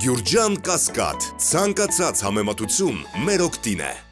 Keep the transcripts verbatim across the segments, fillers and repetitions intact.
Գյուրջան Կասկադ, ցանկացած համեմատություն մեր օգտին է։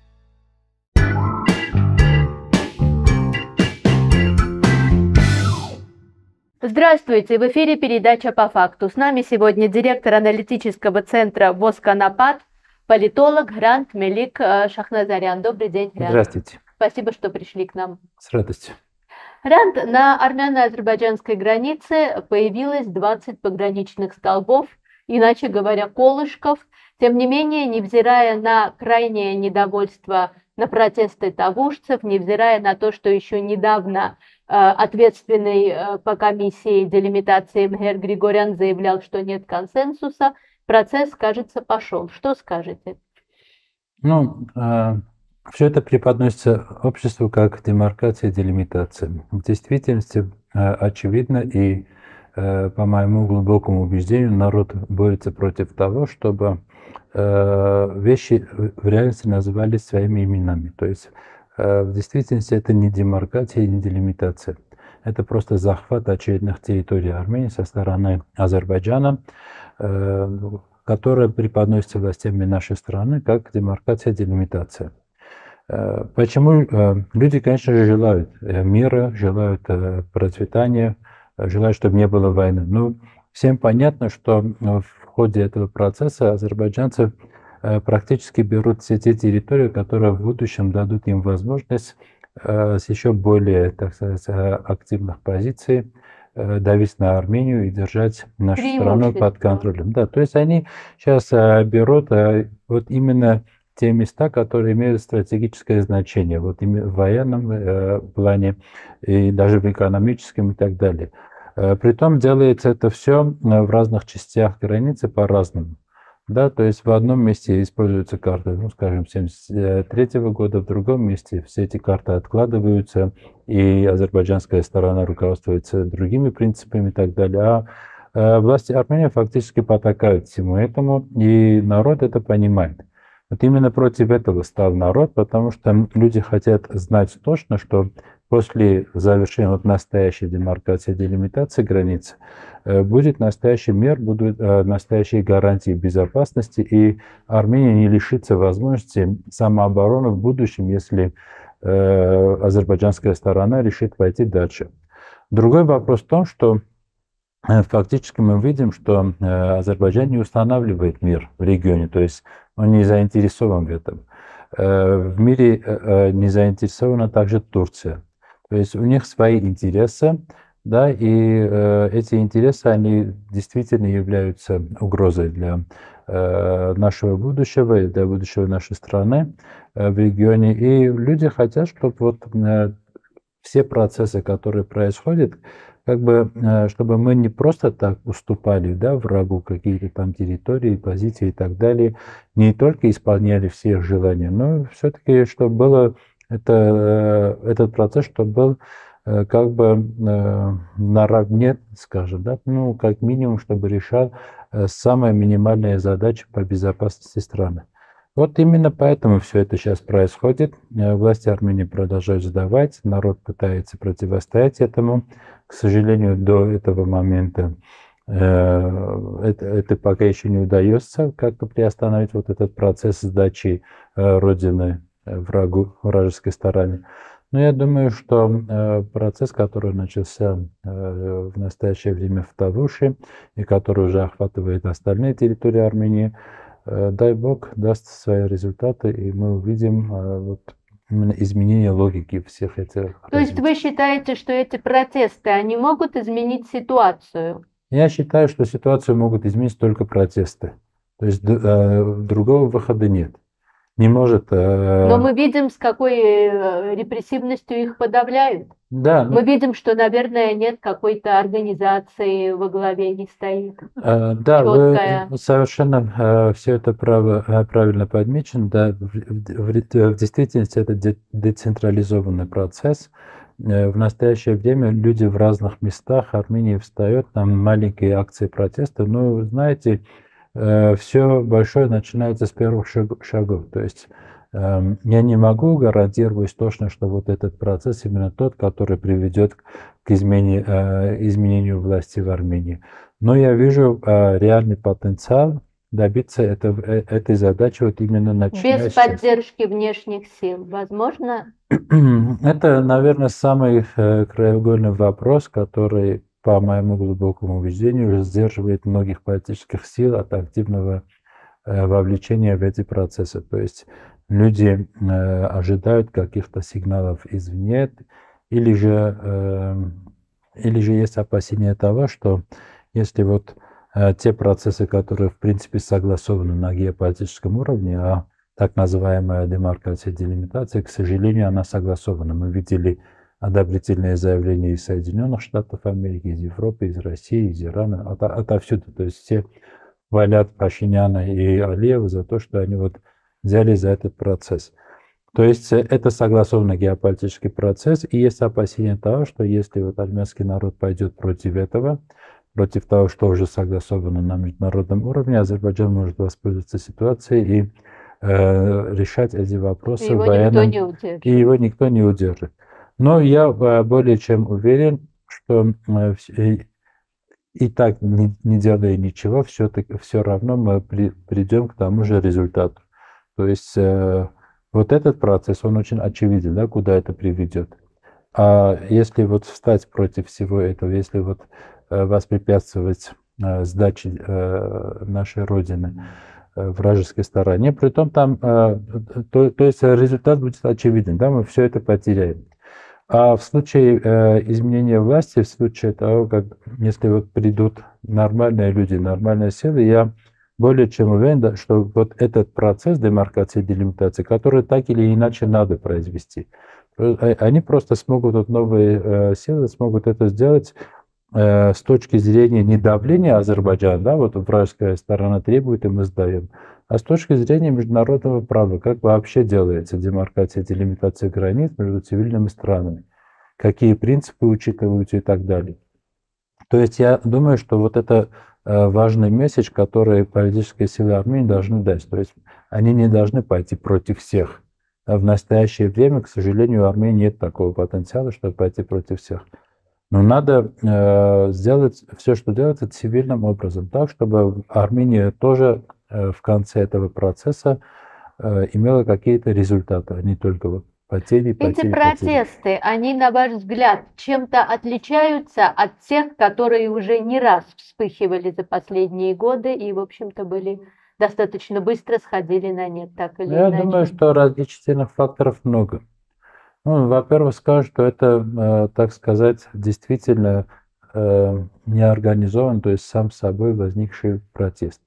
Здравствуйте! В эфире передача «По факту». С нами сегодня директор аналитического центра ВОС-Конопат, политолог Грант Мелик Шахназарян. Добрый день, Грант. Здравствуйте. Спасибо, что пришли к нам. С радостью. Грант, на армяно-азербайджанской границе появилось двадцать пограничных столбов, иначе говоря, колышков. Тем не менее, невзирая на крайнее недовольство, на протесты тавушцев, невзирая на то, что еще недавно э, ответственный э, по комиссии делимитации Мгер Григорян заявлял, что нет консенсуса, процесс, кажется, пошел. Что скажете? Ну, э, все это преподносится обществу как демаркация, делимитация. В действительности, э, очевидно и, э, по моему глубокому убеждению, народ борется против того, чтобы вещи в реальности назывались своими именами. То есть в действительности это не демаркация и не делимитация. Это просто захват очередных территорий Армении со стороны Азербайджана, которая преподносится властями нашей страны как демаркация и делимитация. Почему? Люди, конечно же, желают мира, желают процветания, желают, чтобы не было войны. Но всем понятно, что в В ходе этого процесса азербайджанцы практически берут все те территории, которые в будущем дадут им возможность с еще более, так сказать, активных позиций давить на Армению и держать нашу страну под контролем. Да, то есть они сейчас берут вот именно те места, которые имеют стратегическое значение, вот именно в военном плане и даже в экономическом и так далее. Притом делается это все в разных частях границы по-разному. Да, то есть в одном месте используются карты, ну, скажем, семьдесят третьего года, в другом месте все эти карты откладываются, и азербайджанская сторона руководствуется другими принципами и так далее. А власти Армении фактически потакают всему этому, и народ это понимает. Вот именно против этого стал народ, потому что люди хотят знать точно, что после завершения вот настоящей демаркации, делимитации границ будет настоящий мир, будут настоящие гарантии безопасности, и Армения не лишится возможности самообороны в будущем, если азербайджанская сторона решит пойти дальше. Другой вопрос в том, что фактически мы видим, что Азербайджан не устанавливает мир в регионе, то есть он не заинтересован в этом. В мире не заинтересована также Турция. То есть у них свои интересы, да, и э, эти интересы, они действительно являются угрозой для э, нашего будущего и для будущего нашей страны э, в регионе. И люди хотят, чтобы вот э, все процессы, которые происходят, как бы, э, чтобы мы не просто так уступали, да, врагу какие-то там территории, позиции и так далее, не только исполняли все их желания, но все-таки, чтобы было это, этот процесс, чтобы был как бы наравне, скажем, да, ну, как минимум, чтобы решал самые минимальные задачи по безопасности страны. Вот именно поэтому все это сейчас происходит. Власти Армении продолжают сдавать, народ пытается противостоять этому. К сожалению, до этого момента это, это пока еще не удается как-то приостановить вот этот процесс сдачи родины врагу, вражеской стороне. Но я думаю, что э, процесс, который начался э, в настоящее время в Тавуше и который уже охватывает остальные территории Армении, э, дай бог, даст свои результаты, и мы увидим э, вот, именно изменение логики всех этих. То есть вы считаете, что эти протесты, они могут изменить ситуацию? Я считаю, что ситуацию могут изменить только протесты. То есть э, другого выхода нет. Не может... Э... Но мы видим, с какой репрессивностью их подавляют. Да. Мы видим, что, наверное, нет какой-то организации во главе не стоит. Э, да, четкая. Вы совершенно э, все это право, э, правильно подмечено. Да, в, в, в действительности это де, децентрализованный процесс. Э, в настоящее время люди в разных местах Армении встают на маленькие акции протеста. Но, знаете, все большое начинается с первых шагов. То есть э, я не могу гарантировать точно, что вот этот процесс именно тот, который приведет к измене, э, изменению власти в Армении. Но я вижу э, реальный потенциал добиться этого, э, этой задачи вот именно начиная Без сейчас. поддержки внешних сил возможно? Это, наверное, самый э, краеугольный вопрос, который, по моему глубокому убеждению, сдерживает многих политических сил от активного э, вовлечения в эти процессы. То есть люди э, ожидают каких-то сигналов извне, или же, э, или же есть опасение того, что если вот э, те процессы, которые в принципе согласованы на геополитическом уровне, а так называемая демаркация, делимитация, к сожалению, она согласована. Мы видели одобрительные заявления из Соединенных Штатов Америки, из Европы, из России, из Ирана, от, отовсюду. То есть все хвалят Пашиняна и Алиева за то, что они вот взяли за этот процесс. То есть это согласованный геополитический процесс, и есть опасение того, что если вот армянский народ пойдет против этого, против того, что уже согласовано на международном уровне, Азербайджан может воспользоваться ситуацией и э, решать эти вопросы Его военным, никто не удержит. и его никто не удержит. Но я э, более чем уверен, что э, и, и так, не, не делая ничего, все-таки все равно мы при, придем к тому же результату. То есть э, вот этот процесс, он очень очевиден, да, куда это приведет. А если вот встать против всего этого, если вот э, воспрепятствовать э, сдаче э, нашей Родины э, вражеской стороне, притом там, э, то, то есть результат будет очевиден, да, мы все это потеряем. А в случае э, изменения власти, в случае того, как если вот придут нормальные люди, нормальные силы, я более чем уверен, да, что вот этот процесс демаркации, делимитации, который так или иначе надо произвести, они просто смогут, вот новые э, силы смогут это сделать э, с точки зрения не давления Азербайджана, да, вот вражеская сторона требует, и мы сдаем, а с точки зрения международного права, как вообще делается демаркация, делимитация границ между цивильными странами, какие принципы учитываются и так далее. То есть я думаю, что вот это э, важный месседж, который политические силы Армении должны дать. То есть они не должны пойти против всех. А в настоящее время, к сожалению, у Армении нет такого потенциала, чтобы пойти против всех. Но надо э, сделать все, что делается, цивильным образом, так, чтобы Армения тоже э, в конце этого процесса э, имела какие-то результаты, а не только вот потери, потери, Эти потери. протесты, они, на ваш взгляд, чем-то отличаются от тех, которые уже не раз вспыхивали за последние годы и, в общем-то, были достаточно быстро сходили на нет, так или Я иначе? думаю, что различительных факторов много. Ну, во-первых, скажу, что это, э, так сказать, действительно э, неорганизован, то есть сам собой возникший протест.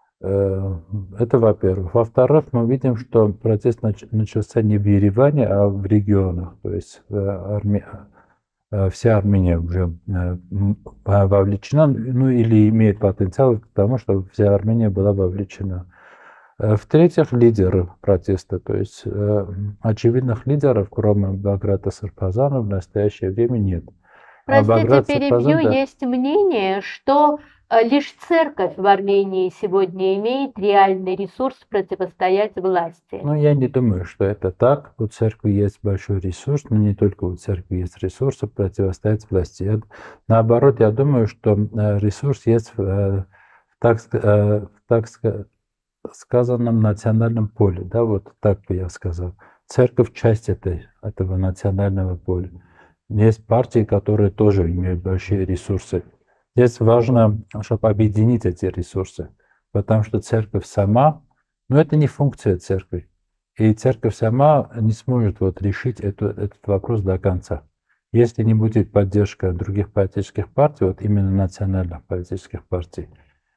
Э, Это во-первых. Во-вторых, мы видим, что протест нач- начался не в Ереване, а в регионах. То есть э, Арме- э, вся Армения уже э, м, вовлечена, ну или имеет потенциал к тому, чтобы вся Армения была вовлечена. Э, В-третьих, лидеры протеста, то есть э, очевидных лидеров, кроме Баграта Сарпазана, в настоящее время нет. А Простите, Баграт перебью, Сарпазан, да. есть мнение, что э, лишь церковь в Армении сегодня имеет реальный ресурс противостоять власти. Ну, я не думаю, что это так. У церкви есть большой ресурс, но не только у церкви есть ресурсы противостоять власти. Я- наоборот, я думаю, что э, ресурс есть в, э, так, ска- э, в, так ска- сказанном национальном поле, да, вот так бы я сказал. Церковь часть этой, этого национального поля. Есть партии, которые тоже имеют большие ресурсы. Здесь важно, чтобы объединить эти ресурсы, потому что церковь сама, ну это не функция церкви, и церковь сама не сможет вот решить эту, этот вопрос до конца. Если не будет поддержка других политических партий, вот именно национальных политических партий,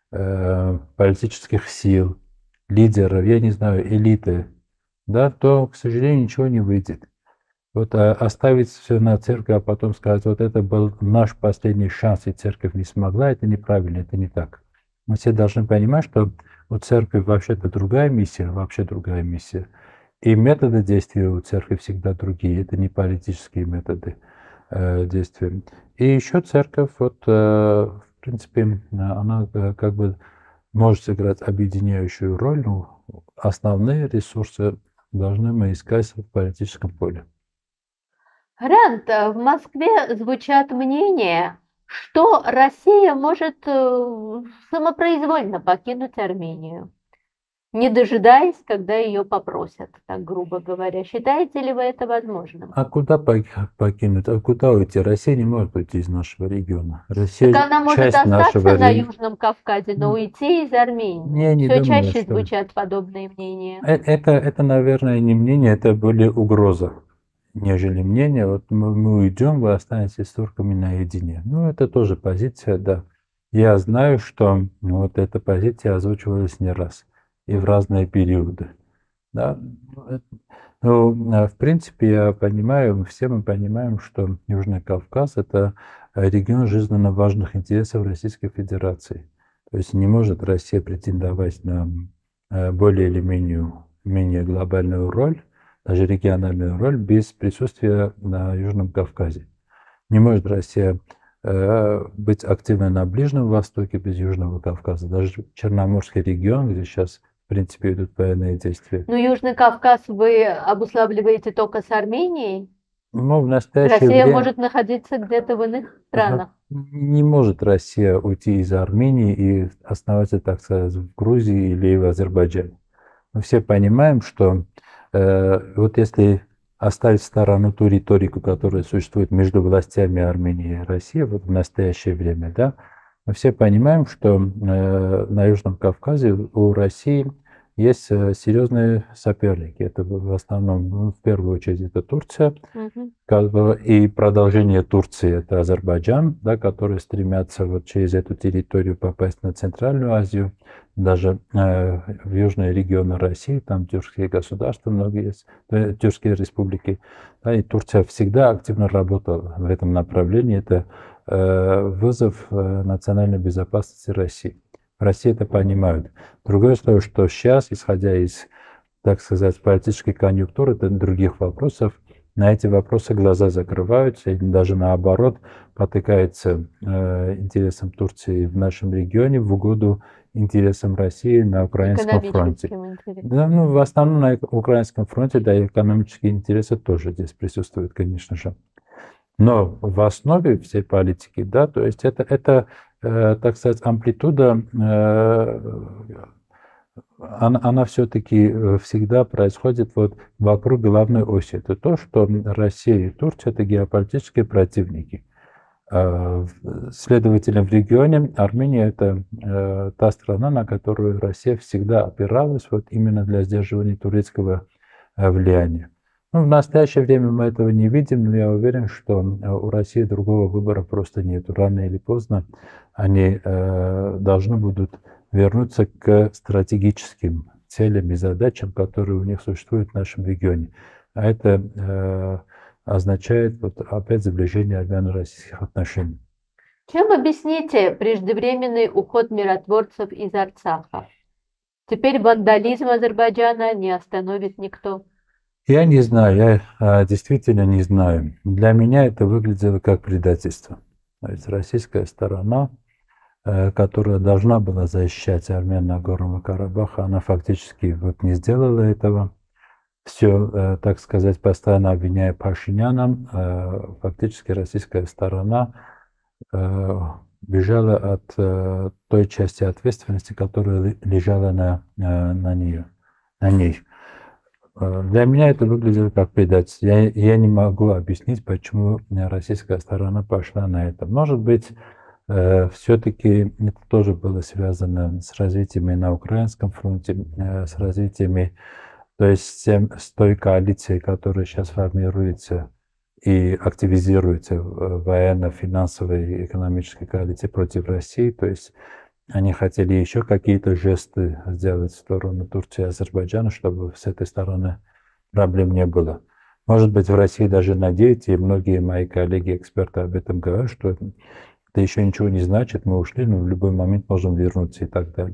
э, политических сил, лидеров, я не знаю, элиты, да, то, к сожалению, ничего не выйдет. Вот а, оставить все на церковь, а потом сказать, вот это был наш последний шанс, и церковь не смогла, это неправильно, это не так. Мы все должны понимать, что у церкви вообще-то другая миссия, вообще другая миссия. И методы действия у церкви всегда другие, это не политические методы э, действия. И еще церковь, вот, э, в принципе, она э, как бы может сыграть объединяющую роль, но основные ресурсы должны мы искать в политическом поле. Грант, в Москве звучат мнения, что Россия может э, самопроизвольно покинуть Армению, не дожидаясь, когда ее попросят, так грубо говоря. Считаете ли вы это возможным? А куда покинуть? А куда уйти? Россия не может уйти из нашего региона. Россия Так она может часть остаться нашего на региона. Южном Кавказе, но уйти из Армении. Я не Все думаю, чаще что... звучат подобные мнения. Это, это, наверное, не мнение, это более угроза, нежели мнение. Вот мы, мы уйдем, вы останетесь с турками наедине. Ну, это тоже позиция, да. Я знаю, что вот эта позиция озвучивалась не раз и в разные периоды. Да. Ну, в принципе, я понимаю, все мы понимаем, что Южный Кавказ – это регион жизненно важных интересов Российской Федерации. То есть не может Россия претендовать на более или менее, менее глобальную роль, даже региональную роль, без присутствия на Южном Кавказе. Не может Россия э, быть активной на Ближнем Востоке без Южного Кавказа. Даже Черноморский регион, где сейчас, в принципе, идут военные действия. Но Южный Кавказ вы обуславливаете только с Арменией? Ну, в настоящее Россия время... может находиться где-то в иных странах? Не может Россия уйти из Армении и основаться, так сказать, в Грузии или в Азербайджане. Мы все понимаем, что э, вот если оставить в сторону ту риторику, которая существует между властями Армении и России вот в настоящее время, да, мы все понимаем, что э, на Южном Кавказе у России есть серьезные соперники. Это в основном, ну, в первую очередь, это Турция. Угу. И продолжение Турции – это Азербайджан, да, которые стремятся вот через эту территорию попасть на Центральную Азию. Даже э, в южные регионы России, там тюркские государства, многие есть, э, тюркские республики. Да, и Турция всегда активно работала в этом направлении. Это э, вызов э, национальной безопасности России. В России это понимают. Другое слово, что сейчас, исходя из, так сказать, политической конъюнктуры, других вопросов, на эти вопросы глаза закрываются, и даже наоборот потыкается э, интересам Турции в нашем регионе в угоду интересам России на Украинском фронте. Да, ну, в основном на Украинском фронте, да, и экономические интересы тоже здесь присутствуют, конечно же. Но в основе всей политики, да, то есть это, это э, так сказать, амплитуда, э, она, она все-таки всегда происходит вот вокруг главной оси. Это то, что Россия и Турция – это геополитические противники. Следовательно, в регионе Армения – это э, та страна, на которую Россия всегда опиралась вот именно для сдерживания турецкого э, влияния. Ну, в настоящее время мы этого не видим, но я уверен, что у России другого выбора просто нет. Рано или поздно они э, должны будут вернуться к стратегическим целям и задачам, которые у них существуют в нашем регионе. А это э, означает вот, опять сближение армяно-российских отношений. Чем объясните преждевременный уход миротворцев из Арцаха? Теперь вандализм Азербайджана не остановит никто. Я не знаю, я а, действительно не знаю. Для меня это выглядело как предательство. То есть российская сторона, э, которая должна была защищать армян Нагорного Карабаха, она фактически вот не сделала этого. Все, э, так сказать, постоянно обвиняя Пашиняна, э, фактически российская сторона э, бежала от э, той части ответственности, которая лежала на, э, на, нее, на ней. Для меня это выглядело как предательство. Я, я не могу объяснить, почему российская сторона пошла на это. Может быть, э, все-таки это тоже было связано с развитиями на Украинском фронте, э, с развитиями, то есть с, тем, с той коалицией, которая сейчас формируется и активизируется в военно-финансовой и экономической коалиции против России. То есть они хотели еще какие-то жесты сделать в сторону Турции и Азербайджана, чтобы с этой стороны проблем не было. Может быть, в России даже надеются, и многие мои коллеги-эксперты об этом говорят, что это еще ничего не значит, мы ушли, но в любой момент можем вернуться и так далее.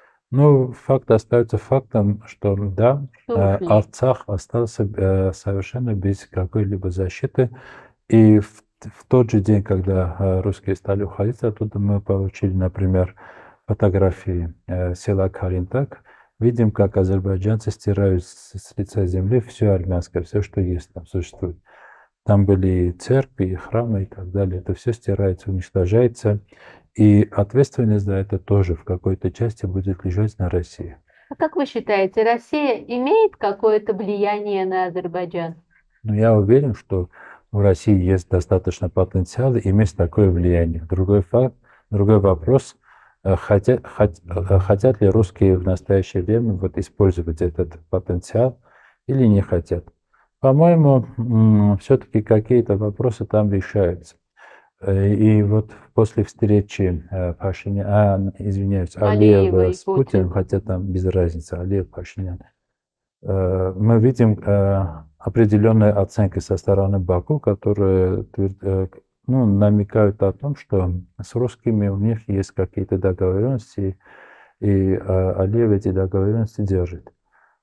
Но факт остается фактом, что да, Арцах остался совершенно без какой-либо защиты. И в, в тот же день, когда русские стали уходить оттуда, мы получили, например, фотографии э, села Каринтак, видим, как азербайджанцы стирают с, с лица земли все армянское, все, что есть там существует. Там были церкви, храмы и так далее. Это все стирается, уничтожается. И ответственность за это тоже в какой-то части будет лежать на России. А как вы считаете, Россия имеет какое-то влияние на Азербайджан? Но я уверен, что в России есть достаточно потенциала иметь такое влияние. Другой факт, другой вопрос, хотят, хот, хотят ли русские в настоящее время вот использовать этот потенциал или не хотят. По-моему, все-таки какие-то вопросы там решаются. И вот после встречи Пашиняна, а, извиняюсь, Алиева, Алиева с Путиным, хотя там без разницы, Алиев, Пашинян, мы видим определенные оценки со стороны Баку, которые ну, намекают о том, что с русскими у них есть какие-то договоренности, и Алиев эти договоренности держит.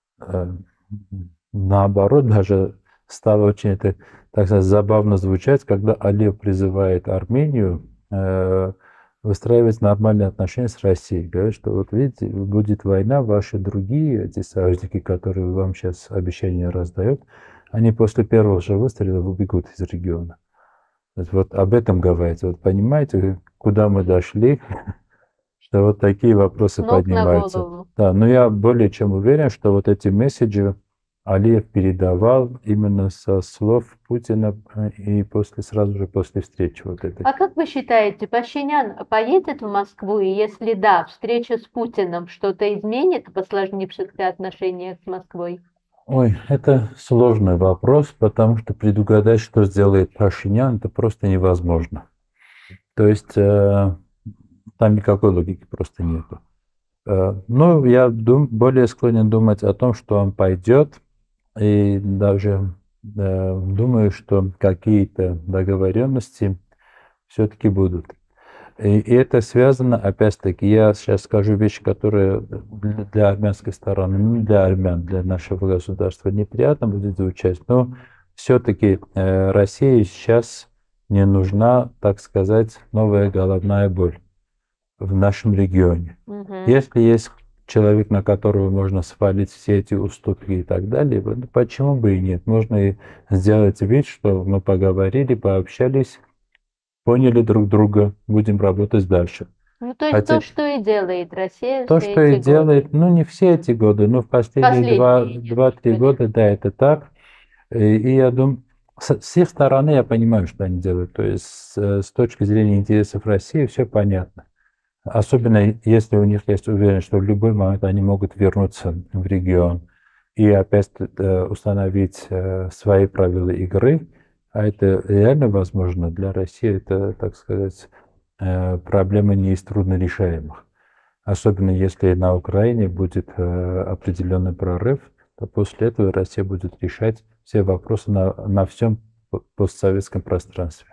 Наоборот, даже стало очень это, так сказать, забавно звучать, когда Алиев призывает Армению э, выстраивать нормальные отношения с Россией. Говорит, что вот видите, будет война, ваши другие, эти союзники, которые вам сейчас обещания раздают, они после первого же выстрела убегут из региона. Вот об этом говорится. Вот понимаете, куда мы дошли, что вот такие вопросы поднимаются. Да, но я более чем уверен, что вот эти месседжи Алиев передавал именно со слов Путина и после, сразу же после встречи вот этой. А как вы считаете, Пашинян поедет в Москву? И если да, встреча с Путиным что-то изменит в осложнившихся отношениях с Москвой? Ой, это сложный вопрос, потому что предугадать, что сделает Пашинян, это просто невозможно. То есть э, там никакой логики просто нету. Э, ну, я дум, более склонен думать о том, что он пойдет, и даже э, думаю, что какие-то договоренности все-таки будут. И, и это связано, опять-таки, я сейчас скажу вещи, которые для армянской стороны, не для армян, для нашего государства неприятно будет звучать, но все-таки э, России сейчас не нужна, так сказать, новая головная боль в нашем регионе. Угу. Если есть человек, на которого можно свалить все эти уступки и так далее, почему бы и нет? Можно и сделать вид, что мы поговорили, пообщались, поняли друг друга, будем работать дальше. Ну, то есть Хотя... то, что и делает Россия То, все что эти и делает, годы. Ну, не все эти годы, но в последние два-три года, да, это так. И, и я думаю, с, с их стороны я понимаю, что они делают. То есть с, с точки зрения интересов России все понятно. Особенно если у них есть уверенность, что в любой момент они могут вернуться в регион и опять э, установить э, свои правила игры. А это реально возможно для России. Это, так сказать, э, проблема не из труднорешаемых. Особенно если на Украине будет э, определенный прорыв, то после этого Россия будет решать все вопросы на, на всем постсоветском пространстве.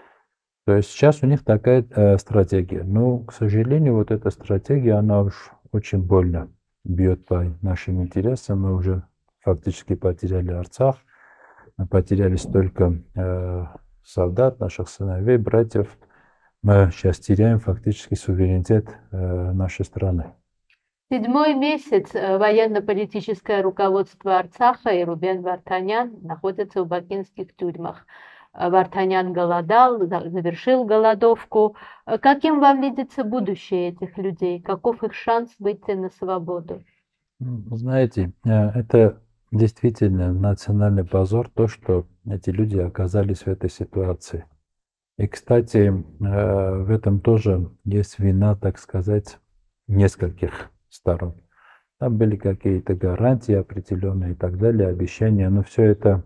То есть сейчас у них такая э, стратегия. Но, к сожалению, вот эта стратегия, она уж очень больно бьет по нашим интересам. Мы уже фактически потеряли Арцах, мы потеряли столько э, солдат, наших сыновей, братьев. Мы сейчас теряем фактически суверенитет э, нашей страны. Седьмой месяц военно-политическое руководство Арцаха и Рубен Вартанян находятся в бакинских тюрьмах. Вартанян голодал, завершил голодовку. Каким вам видится будущее этих людей? Каков их шанс выйти на свободу? Знаете, это действительно национальный позор, то, что эти люди оказались в этой ситуации. И, кстати, в этом тоже есть вина, так сказать, нескольких сторон. Там были какие-то гарантии определенные и так далее, обещания, но все это,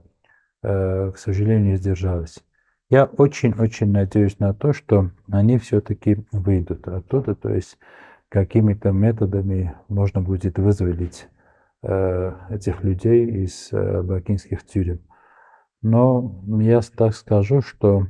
к сожалению, не сдержалось. Я очень-очень надеюсь на то, что они все-таки выйдут оттуда, то есть какими-то методами можно будет вызволить этих людей из бакинских тюрем. Но я так скажу, что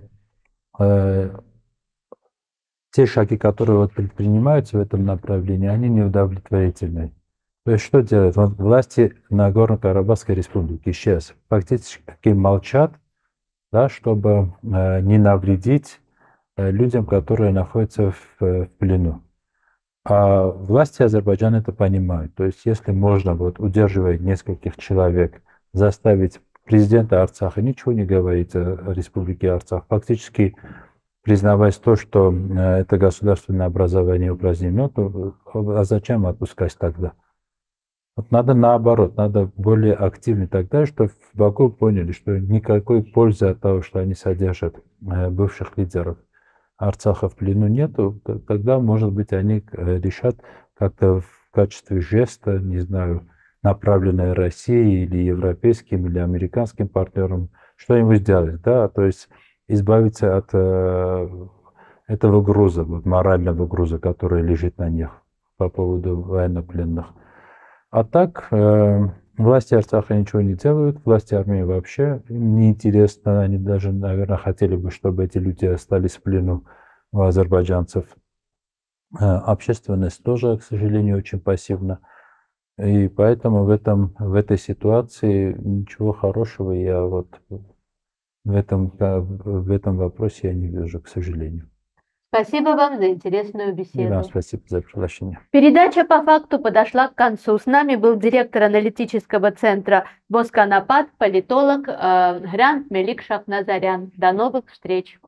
те шаги, которые вот предпринимаются в этом направлении, они неудовлетворительны. То есть что делают? Вот власти Нагорно-Карабахской республики сейчас фактически молчат, да, чтобы э, не навредить э, людям, которые находятся в, в плену. А власти Азербайджана это понимают. То есть если можно вот, удерживать нескольких человек, заставить президента Арцаха ничего не говорит о Республике Арцах. Фактически, признавая то, что это государственное образование упразднено, то а зачем отпускать тогда? Вот надо наоборот, надо более активно тогда, чтобы в Баку поняли, что никакой пользы от того, что они содержат бывших лидеров Арцаха в плену нету, тогда, может быть, они решат как-то в качестве жеста, не знаю, направленной России или европейским, или американским партнерам, что-нибудь сделать, да, то есть избавиться от э, этого груза, вот, морального груза, который лежит на них по поводу военнопленных. А так, э, власти Арцаха ничего не делают, власти Армении вообще неинтересно, они даже, наверное, хотели бы, чтобы эти люди остались в плену у азербайджанцев. Э, общественность тоже, к сожалению, очень пассивна. И поэтому в, этом, в этой ситуации ничего хорошего я вот в этом, в этом вопросе я не вижу, к сожалению. Спасибо вам за интересную беседу. И вам спасибо за приглашение. Передача по факту подошла к концу. С нами был директор аналитического центра Босканапад, политолог э, Грянт Мелик Шахназарян. До новых встреч.